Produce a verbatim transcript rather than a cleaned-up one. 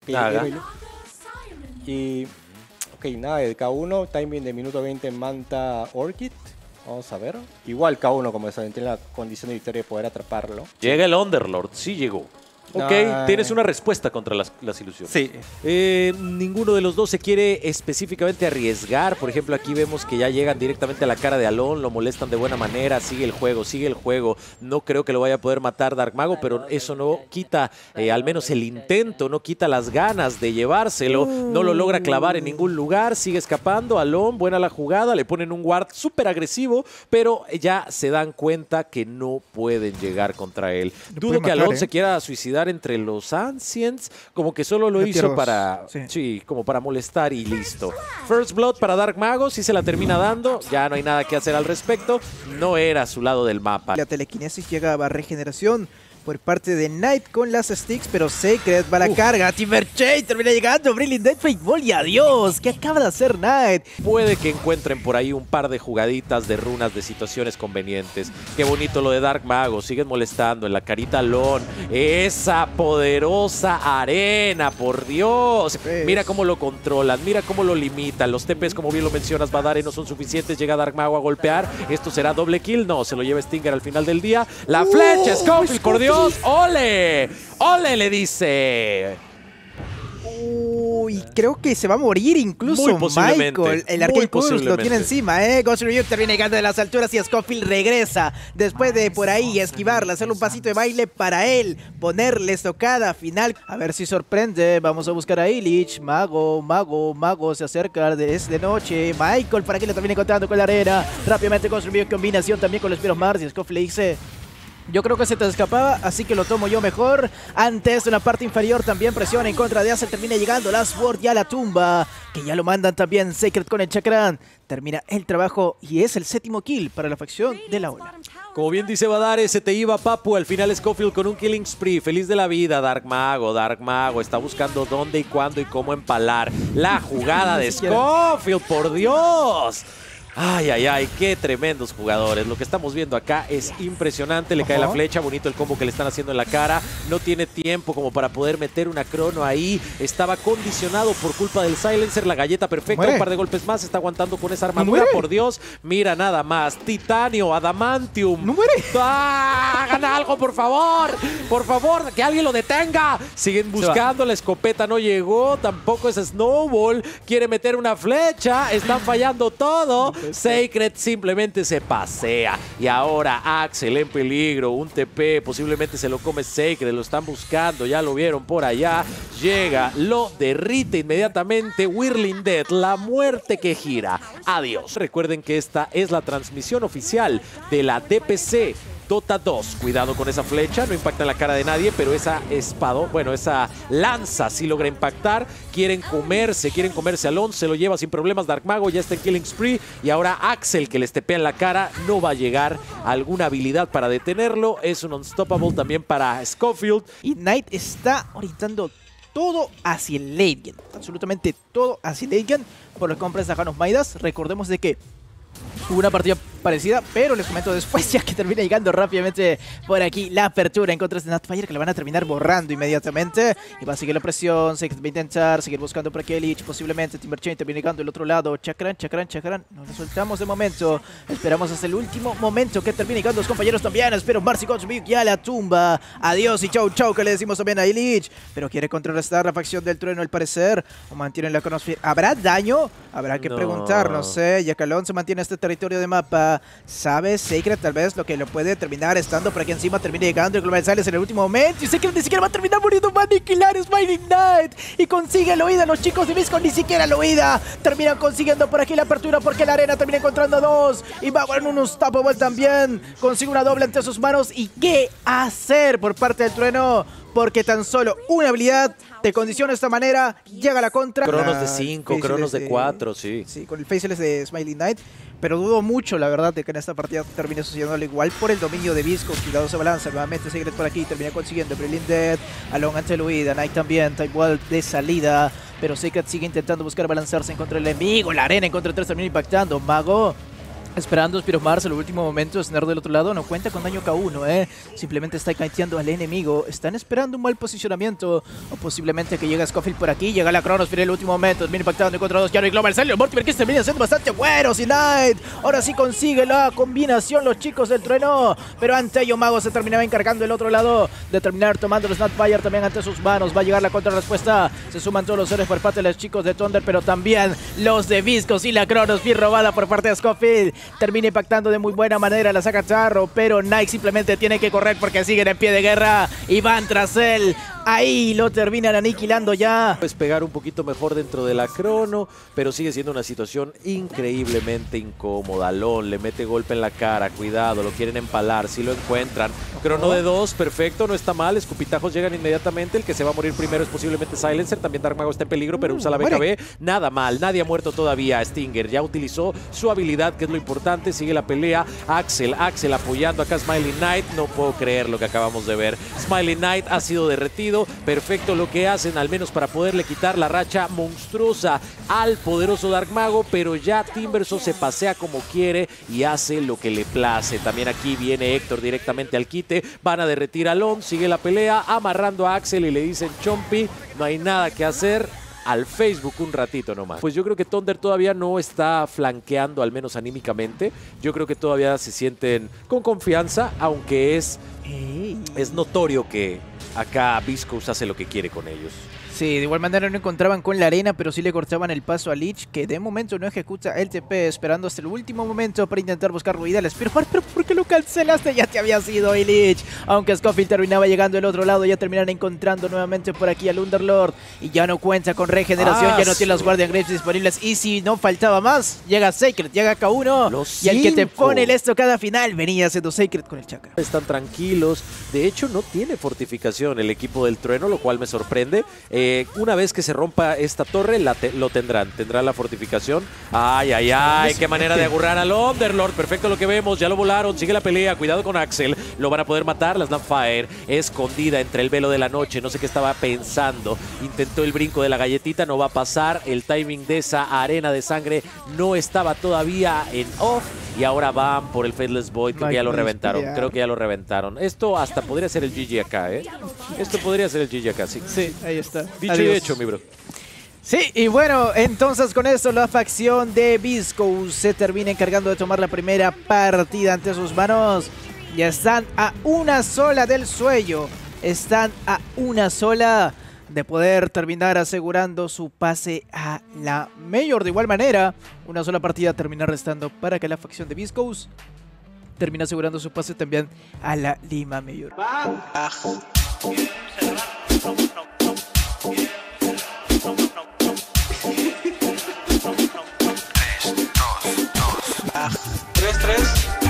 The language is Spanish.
Nada. Y, ok, nada, de K uno, timing de minuto veinte Manta Orchid. Vamos a ver. Igual K uno, como saben, tiene la condición de victoria de poder atraparlo. Llega el Underlord, sí llegó. Ok, no, tienes una respuesta contra las, las ilusiones. Sí. Eh, ninguno de los dos se quiere específicamente arriesgar. Por ejemplo, aquí vemos que ya llegan directamente a la cara de Alon, lo molestan de buena manera, sigue el juego, sigue el juego. No creo que lo vaya a poder matar Dark Mago, pero eso no quita eh, al menos el intento, no quita las ganas de llevárselo. No lo logra clavar en ningún lugar, sigue escapando. Alon, buena la jugada, le ponen un ward súper agresivo, pero ya se dan cuenta que no pueden llegar contra él. Lo Dudo puede que matar, Alon ¿eh? se quiera suicidar entre los Ancients, como que solo lo De hizo tierras, para, sí. sí, como para molestar y listo. First Blood para Dark Mago, sí se la termina dando, ya no hay nada que hacer al respecto, no era a su lado del mapa. La telequinesis llegaba a regeneración por parte de Knight con las sticks, pero Sacred va a la Uf. carga. Timberchain termina llegando. Brilliant Dead Fateball y adiós. ¿Qué acaba de hacer Knight? Puede que encuentren por ahí un par de jugaditas de runas de situaciones convenientes. Qué bonito lo de Dark Mago, siguen molestando en la carita Lon. Esa poderosa arena, por Dios. Mira cómo lo controlan, mira cómo lo limitan. Los T Ps, como bien lo mencionas, Badare, no son suficientes. Llega Dark Mago a golpear. Esto será doble kill. No, se lo lleva Stinger al final del día. La Uh, flecha, Scofield, por Dios. Scofield. ¡Ole! ¡Ole! Le dice. Uy, creo que se va a morir incluso Muy posiblemente, Michael. El muy Arcade Pulse lo posiblemente. tiene encima, ¿eh? Ghost Review termina llegando de las alturas y Scofield regresa. Después de por ahí esquivarla, hacerle un pasito de baile para él, ponerle estocada final. A ver si sorprende. Vamos a buscar a Illich. Mago, Mago, Mago se acerca desde noche. Michael, para que lo termine encontrando con la arena. Rápidamente Ghost Review en combinación también con los Spiros Mars. Y Scofield le dice: yo creo que se te escapaba, así que lo tomo yo mejor. Antes, en la parte inferior también presiona en contra de Acer. Termina llegando Last Word ya a la tumba, que ya lo mandan también Sacred con el Chakran. Termina el trabajo y es el séptimo kill para la facción de la ola. Como bien dice Badare, se te iba Papu. Al final Scofield con un killing spree. Feliz de la vida, Dark Mago. Dark Mago está buscando dónde y cuándo y cómo empalar la jugada de Scofield, por Dios. Ay, ay, ay, qué tremendos jugadores. Lo que estamos viendo acá es impresionante. Le cae la flecha, bonito el combo que le están haciendo en la cara. No tiene tiempo como para poder meter una crono ahí. Estaba condicionado por culpa del silencer. La galleta perfecta, Muere. un par de golpes más. Está aguantando con esa armadura, ¿No por Dios. Mira nada más, titanio, adamantium. ¡No muere! ¡Ah! ¡Hagan algo, por favor! Por favor, que alguien lo detenga. Siguen buscando, la escopeta no llegó. Tampoco es Snowball. Quiere meter una flecha. Están fallando todo. Sacred simplemente se pasea. Y ahora Axel en peligro. Un T P, posiblemente se lo come Sacred. Lo están buscando, ya lo vieron por allá. Llega, lo derrite inmediatamente. Whirling Death, la muerte que gira. Adiós. Recuerden que esta es la transmisión oficial de la D P C Dota dos. Cuidado con esa flecha, no impacta en la cara de nadie, pero esa espada, bueno, esa lanza sí logra impactar. Quieren comerse, quieren comerse a Alon, se lo lleva sin problemas Dark Mago, ya está en Killing Spree. Y ahora Axel, que le estepea en la cara, no va a llegar a alguna habilidad para detenerlo. Es un unstoppable también para Scofield. Y Knight está orientando todo hacia el late game. Absolutamente todo hacia el late game por la compra de Zahan of Midas. Recordemos de que hubo una partida parecida, pero les comento después, ya que termina llegando rápidamente por aquí la apertura en contra de Snapfire, que la van a terminar borrando inmediatamente. Y va a seguir la presión, Sacred va a intentar seguir buscando por aquí a Illich, posiblemente Timberchain termina llegando del otro lado. Chakran, Chakran, Chakran, nos lo soltamos de momento. Esperamos hasta el último momento que termine llegando los compañeros también. Espero Marcy Godspeed ya a la tumba. Adiós y chau chau, que le decimos también a Illich. Pero quiere contrarrestar la facción del trueno al parecer. O mantienen la Chronosphere. ¿Habrá daño? Habrá que No. preguntar, no sé. Yakalon se mantiene este territorio de mapa. ¿Sabes? Sacred tal vez lo que lo puede terminar estando por aquí encima. Termina llegando el Global Silence en el último momento. Y Sacred ni siquiera va a terminar muriendo. Va a aniquilar Smiling Knight. Y consigue la huida. Los chicos de Viscon ni siquiera la huida. Terminan consiguiendo por aquí la apertura porque la arena termina encontrando dos. Y va con un unstoppable también. Consigue una doble ante sus manos. ¿Y qué hacer por parte del trueno? Porque tan solo una habilidad te condiciona de esta manera. Llega la contra. Cronos La de cinco, Faceless cronos de cuatro, sí. Sí, con el Faceless de Smiling Knight. Pero dudo mucho, la verdad, de que en esta partida termine sucediendo igual por el dominio de Visco. Cuidado, se balanza nuevamente Sacred por aquí. Termina consiguiendo Brilliant Dead. Alon ante el huida. Knight también. Type Wall de salida. Pero Sacred sigue intentando buscar balancearse en contra del enemigo. La arena en contra de tres termina impactando. Mago Esperando Spiromars en el último momento. Sner del otro lado no cuenta con daño K uno, ¿eh? Simplemente está kiteando al enemigo. Están esperando un mal posicionamiento. O posiblemente que llegue Scofield por aquí. Llega la Chronosphere en el último momento. Viene impactando contra dos. Yaro y Global Celio. Mortimer que termina siendo bastante bueno. Y Knight. Ahora sí consigue la combinación los chicos del trueno. Pero ante ello Mago se terminaba encargando el otro lado. De terminar tomando el Snapfire también ante sus manos. Va a llegar la contrarrespuesta. Se suman todos los héroes por parte de los chicos de Thunder. Pero también los de Viscos y la Chronosphere robada por parte de Scofield. Termina impactando de muy buena manera, la saca Charro, pero Nike simplemente tiene que correr porque siguen en pie de guerra y van tras él. Ahí lo terminan aniquilando ya. Es pegar un poquito mejor dentro de la crono, pero sigue siendo una situación increíblemente incómoda. Lon le mete golpe en la cara, cuidado, lo quieren empalar, si lo encuentran. Crono de dos, perfecto, no está mal, escupitajos llegan inmediatamente. El que se va a morir primero es posiblemente Silencer, también Dark Mago está en peligro, pero usa la B K B. Nada mal, nadie ha muerto todavía. Stinger ya utilizó su habilidad, que es lo importante, sigue la pelea. Axel, Axel apoyando acá a Smiley Knight. No puedo creer lo que acabamos de ver. Smiley Knight ha sido derretido. Perfecto lo que hacen, al menos para poderle quitar la racha monstruosa al poderoso Dark Mago, pero ya Timbersaw se pasea como quiere y hace lo que le place. También aquí viene Héctor directamente al quite. Van a derretir a Lon, sigue la pelea, amarrando a Axel y le dicen Chompy, no hay nada que hacer. Al Facebook un ratito nomás. Pues yo creo que Thunder todavía no está flanqueando, al menos anímicamente. Yo creo que todavía se sienten con confianza, aunque es, es notorio que acá Viscous hace lo que quiere con ellos. Sí, de igual manera no encontraban con la arena, pero sí le cortaban el paso a Lich, que de momento no ejecuta el T P, esperando hasta el último momento para intentar buscar ruidales. Pero, pero ¿por qué lo cancelaste? Ya te había sido, y Lich. Aunque Scofield terminaba llegando del otro lado, ya terminan encontrando nuevamente por aquí al Underlord. Y ya no cuenta con regeneración, ah, ya no tiene los Guardian Graves disponibles. Y si no faltaba más, llega Sacred, llega K uno. Los y el que te cinco. pone el estocada final venía siendo Sacred con el Chakra. Están tranquilos. De hecho, no tiene fortificación el equipo del trueno, lo cual me sorprende. Eh, una vez que se rompa esta torre, la te lo tendrán. Tendrán la fortificación. Ay, ay, ay. Qué manera de agurrar al Underlord. Perfecto lo que vemos. Ya lo volaron. Sigue la pelea. Cuidado con Axel. Lo van a poder matar. La Snapfire escondida entre el velo de la noche. No sé qué estaba pensando. Intentó el brinco de la galletita. No va a pasar. El timing de esa arena de sangre no estaba todavía en off. Y ahora van por el Faithless Void. Creo que ya lo reventaron. Creo que ya lo reventaron. Esto hasta podría ser el G G acá, ¿eh? Esto podría ser el G G acá, sí. Sí, ahí está. Dicho Adiós. Y hecho, mi bro. Sí, y bueno, entonces con esto la facción de Viscous se termina encargando de tomar la primera partida ante sus manos. Ya están a una sola del sueño. Están a una sola de poder terminar asegurando su pase a la Major. De igual manera, una sola partida termina restando para que la facción de Viscous termine asegurando su pase también a la Lima Major. tres tres